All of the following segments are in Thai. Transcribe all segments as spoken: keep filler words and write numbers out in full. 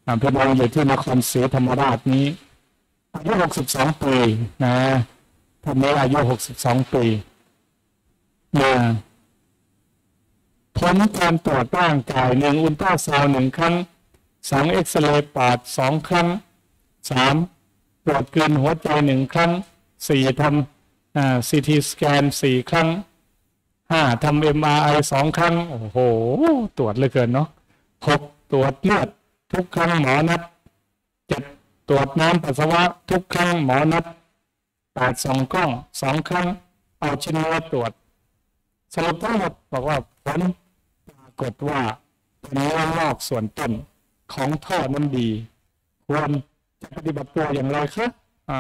พี่น้องอยู่ที่นครศรีธรรมราชนี้อายุหกสิบสองปีนะท่านนี้อายุหกสิบสองปีนะผลการตรวจร่างกายหนึ่งอุลตราซาวด์หนึ่งครั้งสองเอ็กซเรย์ปอดสองครั้งสามตรวจเกลือนหัวใจหนึ่งครั้งสี่ทำซีทีสแกนสี่ครั้งห้าทำเอ็มอาร์ไอสองครั้งโอ้โหตรวจเลยเกินเนาะหกตรวจเลือดทุกครั้งหมอนัดเจ็ดตรวจน้ำปัสสาวะทุกครั้งหมอนัดแปดสองกล้องสองครั้งเอาชิ้นเนื้อตรวจสรุปทั้งหมดบอกว่าผลปรากฏว่าเป็นเนื้องอกส่วนต้นของท่อน้ำดีควรจะปฏิบัติตัวอย่างไรคะอ๋อ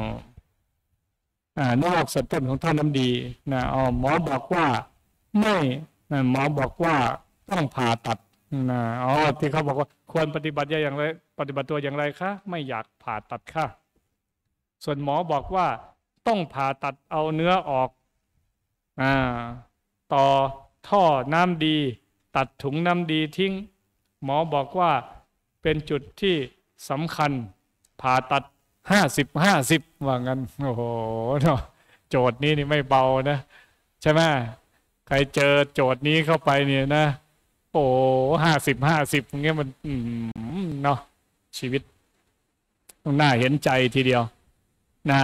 อ่าเนื้องอกส่วนต้นของท่อน้ำดีนะอ๋อหมอบอกว่าไม่หมอบอกว่าต้องผ่าตัดนะอ๋อที่เขาบอกว่าควรปฏิบัติอย่างไรปฏิบัติตัวอย่างไรคะไม่อยากผ่าตัดค่ะส่วนหมอบอกว่าต้องผ่าตัดเอาเนื้อออกอ่าต่อท่อน้ำดีตัดถุงน้ำดีทิ้งหมอบอกว่าเป็นจุดที่สำคัญผ่าตัดห้าสิบห้าสิบว่างั้นโอ้โหโจทย์นี้นี่ไม่เบานะใช่ไหมใครเจอโจทย์นี้เข้าไปเนี่ยนะโอ้ห้าสิบห้าสิบอย่างเงี้ยมันเนาะชีวิตต้องน่าเห็นใจทีเดียวนะ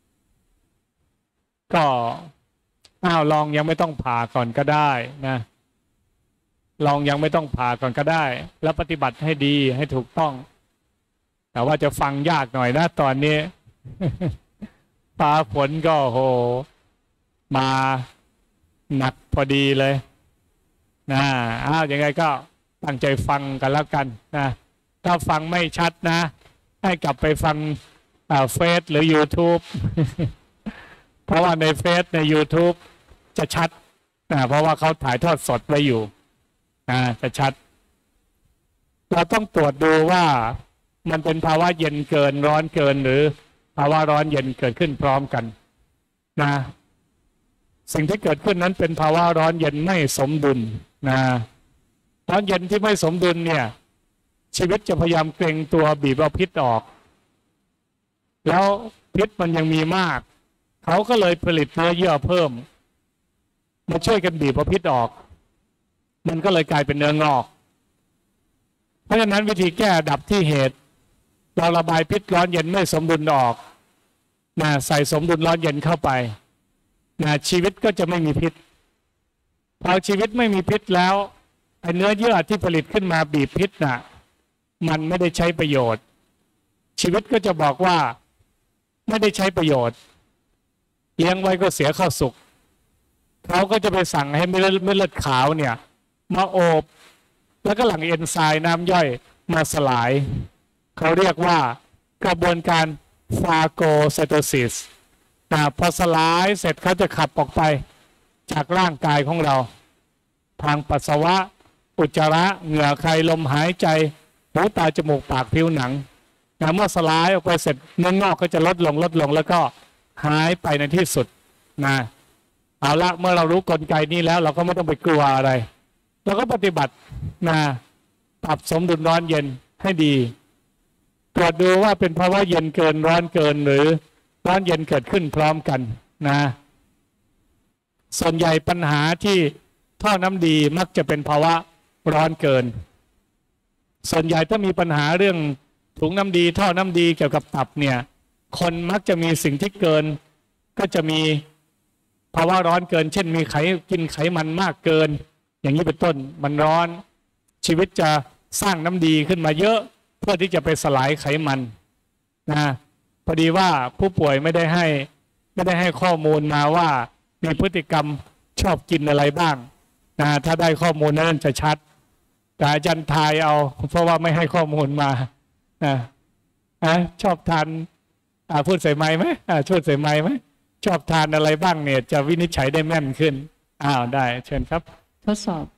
ก็อ้าวลองยังไม่ต้องผ่าก่อนก็ได้นะลองยังไม่ต้องผ่าก่อนก็ได้แล้วปฏิบัติให้ดีให้ถูกต้องแต่ว่าจะฟังยากหน่อยนะตอนนี้ฟ้าฝนก็โหมาหนักพอดีเลยนะอ้าวยังไงก็ตั้งใจฟังกันแล้วกันนะถ้าฟังไม่ชัดนะให้กลับไปฟังเฟซหรือ YouTube เพราะว่าในเฟซใน YouTube จะชัดนะเพราะว่าเขาถ่ายทอดสดไว้อยู่นะจะชัดเราต้องตรวจดูว่ามันเป็นภาวะเย็นเกินร้อนเกินหรือภาวะร้อนเย็นเกิดขึ้นพร้อมกันนะสิ่งที่เกิดขึ้นนั้นเป็นภาวะร้อนเย็นไม่สมดุลนะร้อนเย็นที่ไม่สมดุลเนี่ยชีวิตจะพยายามเกร็งตัวบีบเอาพิษออกแล้วพิษมันยังมีมากเขาก็เลยผลิตเนื้อเยื่อเพิ่มมาช่วยกันบีบเอาพิษออกมันก็เลยกลายเป็นเนื้องอกเพราะฉะนั้นวิธีแก้ดับที่เหตุเราระบายพิษร้อนเย็นไม่สมดุลออกนะใส่สมดุลร้อนเย็นเข้าไปนะชีวิตก็จะไม่มีพิษพอชีวิตไม่มีพิษแล้วไอ้เนื้อเยื่อที่ผลิตขึ้นมาบีบพิษน่ะมันไม่ได้ใช้ประโยชน์ชีวิตก็จะบอกว่าไม่ได้ใช้ประโยชน์เลี้ยงไว้ก็เสียข้าวสุกเขาก็จะไปสั่งให้เม็ดเลือดขาวเนี่ยมาโอบแล้วก็หลั่งเอนไซม์น้ำย่อยมาสลายเขาเรียกว่ากระบวนการฟาโกไซโตซิสนะพอสลายเสร็จเขาจะขับออกไปจากร่างกายของเราทางปัสสาวะอุจจาระเหงื่อใครลมหายใจหูตาจมูกปากผิวหนังนะเมื่อสลายออกไปเสร็จเนื้องอกก็จะลดลงลดลงแล้วก็หายไปในที่สุดนะเอาละเมื่อเรารู้กลไกนี้แล้วเราก็ไม่ต้องไปกลัวอะไรเราก็ปฏิบัตินะปรับสมดุลร้อนเย็นให้ดีตรวจดูว่าเป็นภาวะเย็นเกินร้อนเกินหรือร้อนเย็นเกิดขึ้นพร้อมกันนะส่วนใหญ่ปัญหาที่ท่อน้ำดีมักจะเป็นภาวะร้อนเกินส่วนใหญ่ถ้ามีปัญหาเรื่องถุงน้ำดีท่อน้ำดีเกี่ยวกับตับเนี่ยคนมักจะมีสิ่งที่เกินก็จะมีภาวะร้อนเกินเช่นมีไขกินไขมันมากเกินอย่างนี้เป็นต้นมันร้อนชีวิตจะสร้างน้ำดีขึ้นมาเยอะเพื่อที่จะไปสลายไขมันนะพอดีว่าผู้ป่วยไม่ได้ให้ไม่ได้ให้ข้อมูลมาว่ามีพฤติกรรมชอบกินอะไรบ้างนะถ้าได้ข้อมูลนั้นจะชัดแต่อาจารย์ทายเอาเพราะว่าไม่ให้ข้อมูลมานะนะชอบทานพูดใส่ไม้ไหมช่วยใส่ไม้ไหมชอบทานอะไรบ้างเนี่ยจะวินิจฉัยได้แม่นขึ้นอ้าวได้เชิญครับทดสอบ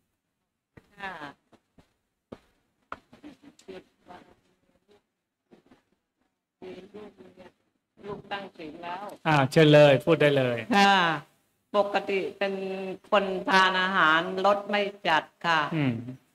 ลูกตั้งศีลแล้วอ่าเชิญเลยพูดได้เลยค่ะปกติเป็นคนทานอาหารรสไม่จัดค่ะ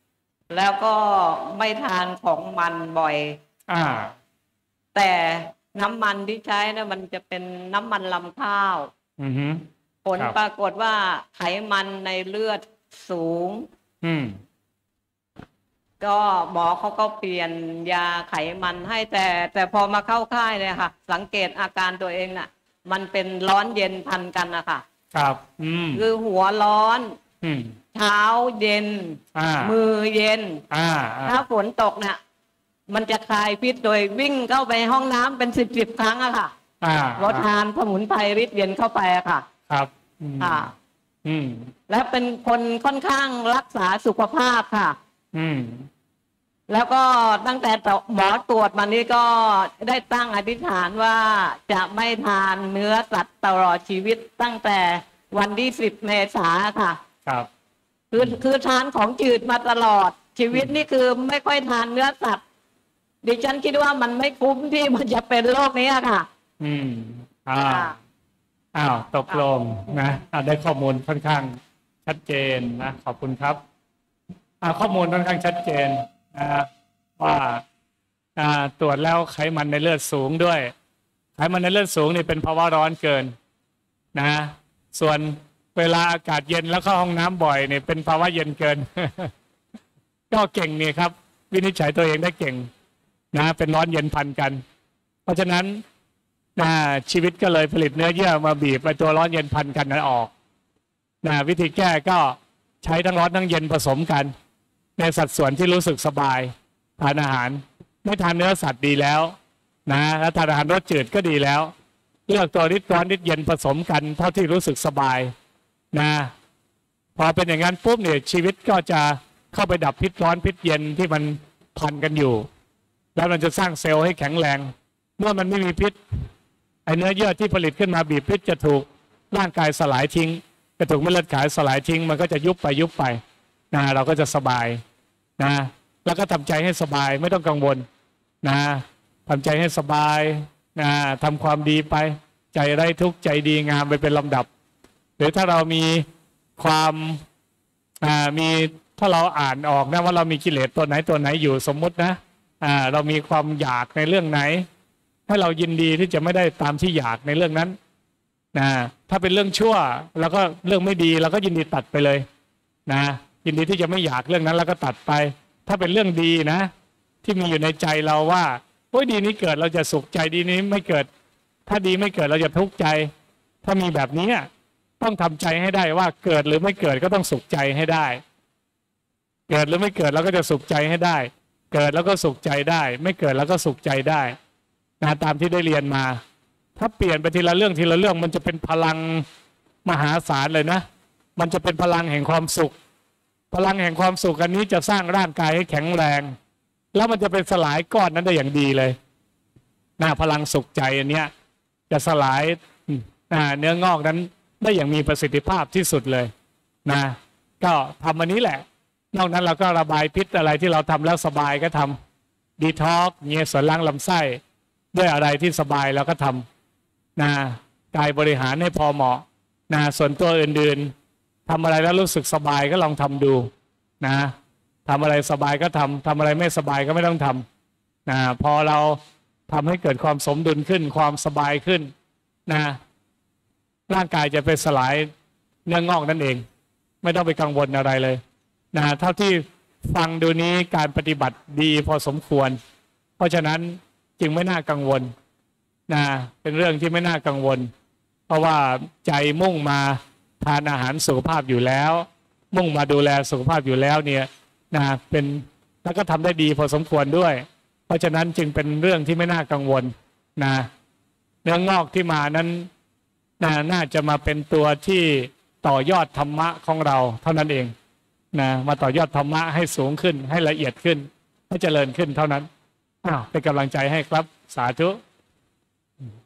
แล้วก็ไม่ทานของมันบ่อยอ่าแต่น้ำมันที่ใช้นะมันจะเป็นน้ำมันลำข้าวอือฮึผลครับปรากฏว่าไขมันในเลือดสูงอืมก็หมอเขาก็เปลี่ยนยาไขมันให้แต่ แต่พอมาเข้าค่ายเนี่ยค่ะ สังเกตอาการตัวเองน่ะ มันเป็นร้อนเย็นพันกันนะคะครับ อืมคือหัวร้อนอืมเท้าเย็นอ่ามือเย็นอ่าอ่าถ้าฝนตกเนี่ยมันจะคลายพิษโดยวิ่งเข้าไปห้องน้ำเป็นสิบสิบครั้งอะค่ะอ่าเพราะทานสมุนไพรฤทธิ์เย็นเข้าไปอะค่ะครับอืมค่ะอืมและเป็นคนค่อนข้างรักษาสุขภาพค่ะอืมแล้วก็ตั้งแต่หมอตรวจมานี้ก็ได้ตั้งอธิษฐานว่าจะไม่ทานเนื้อสัตว์ตลอดชีวิตตั้งแต่วันที่สิบเมษาค่ะครับคือคือทานของจืดมาตลอดชีวิตนี่คือไม่ค่อยทานเนื้อสัตว์ ดิฉันคิดว่ามันไม่คุ้มที่มันจะเป็นโรคนี้ค่ะอืม อ่าค่ะอ้าว ตกลงนะอ่าได้ข้อมูลค่อนข้างชัดเจนนะ ขอบคุณครับอ่าข้อมูลค่อนข้างชัดเจนนะว่าอ่าตรวจแล้วไขมันในเลือดสูงด้วย ไขมันในเลือดสูงนี่เป็นภาวะร้อนเกินนะ ส่วนเวลาอากาศเย็นแล้วเข้าห้องน้ำบ่อยเนี่ยเป็นภาวะเย็นเกิน ก็เก่งนี่ครับ วินิจฉัยตัวเองได้เก่งนะเป็นร้อนเย็นพันกัน เพราะฉะนั้นนะชีวิตก็เลยผลิตเนื้อเยื่อมาบีบไอตัวร้อนเย็นพันกันนั้นออกนะวิธีแก้ก็ใช้ทั้งร้อนทั้งเย็นผสมกัน ในสัดส่วนที่รู้สึกสบายทานอาหารไม่ทานเนื้อสัตว์ดีแล้วนะแล้วทานอาหารรสจืดก็ดีแล้วเลือกตัวริดร้อนริดเย็นผสมกันเท่าที่รู้สึกสบายนะพอเป็นอย่างนั้นปุ๊บเนี่ยชีวิตก็จะเข้าไปดับพิษร้อนพิษเย็นที่มันพันกันอยู่แล้วมันจะสร้างเซลล์ให้แข็งแรงเมื่อมันไม่มีพิษไอเนื้อเยื่อที่ผลิตขึ้นมาบีบพิษจะถูกร่างกายสลายทิ้งจะถูกเม็ดเลือดขาวสลายทิ้งมันก็จะยุบไปยุบไปนะเราก็จะสบายนะแล้วก็ทำใจให้สบายไม่ต้องกังวลนะทำใจให้สบายนะทำความดีไปใจไร้ทุกข์ใจดีงามไปเป็นลำดับหรือถ้าเรามีความอ่ามีถ้าเราอ่านออกนะว่าเรามีกิเลสตัวไหนตัวไหนอยู่สมมุตินะอ่าเรามีความอยากในเรื่องไหนให้เรายินดีที่จะไม่ได้ตามที่อยากในเรื่องนั้นนะถ้าเป็นเรื่องชั่วเราก็เรื่องไม่ดีเราก็ยินดีตัดไปเลยนะยินดีที่จะไม่อยากเรื่องนั้นแล้วก็ตัดไปถ้าเป็นเรื่องดีนะที่มีอยู่ในใจเราว่าโอ้ยดีนี้เกิดเราจะสุขใจดีนี้ไม่เกิดถ้าดีไม่เกิดเราจะทุกข์ใจถ้ามีแบบนี้ต้องทำใจให้ได้ว่าเกิดหรือไม่เกิดก็ต้องสุขใจให้ได้เกิดหรือไม่เกิดเราก็จะสุขใจให้ได้เกิดแล้วก็สุขใจได้ไม่เกิดแล้วก็สุขใจได้นะตามที่ได้เรียนมาถ้าเปลี่ยนไปทีละเรื่องทีละเรื่องมันจะเป็นพลังมหาศาลเลยนะมันจะเป็นพลังแห่งความสุขพลังแห่งความสุขอันนี้จะสร้างร่างกายให้แข็งแรงแล้วมันจะเป็นสลายก้อนนั้นได้อย่างดีเลยนะพลังสุขใจอันเนี้ยจะสลายเนื้องอกนั้นได้อย่างมีประสิทธิภาพที่สุดเลยนะก็ทำอันนี้แหละนอกนั้นเราก็ระบายพิษอะไรที่เราทำแล้วสบายก็ทำดีท็อกเงี้ยส่วนล้างลำไส้ด้วยอะไรที่สบายเราก็ทำนะกายบริหารให้พอเหมาะนะส่วนตัวอื่นๆทำอะไรแล้วรู้สึกสบายก็ลองทำดูนะทำอะไรสบายก็ทำทำอะไรไม่สบายก็ไม่ต้องทำนะพอเราทำให้เกิดความสมดุลขึ้นความสบายขึ้นนะร่างกายจะไปสลายเนื้องอกนั่นเองไม่ต้องไปกังวลอะไรเลยนะเท่าที่ฟังดูนี้การปฏิบัติดีพอสมควรเพราะฉะนั้นจึงไม่น่ากังวลนะเป็นเรื่องที่ไม่น่ากังวลเพราะว่าใจมุ่งมาทานอาหารสุขภาพอยู่แล้วมุ่งมาดูแลสุขภาพอยู่แล้วเนี่ยนะเป็นแล้วก็ทำได้ดีพอสมควรด้วยเพราะฉะนั้นจึงเป็นเรื่องที่ไม่น่ากังวลนะเนื้องอกที่มานั้นนะน่าจะมาเป็นตัวที่ต่อยอดธรรมะของเราเท่านั้นเองนะมาต่อยอดธรรมะให้สูงขึ้นให้ละเอียดขึ้นให้เจริญขึ้นเท่านั้นอ้าวเป็นกำลังใจให้ครับสาธุ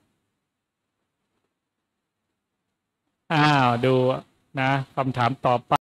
อ้าวดูนะคำถามต่อไป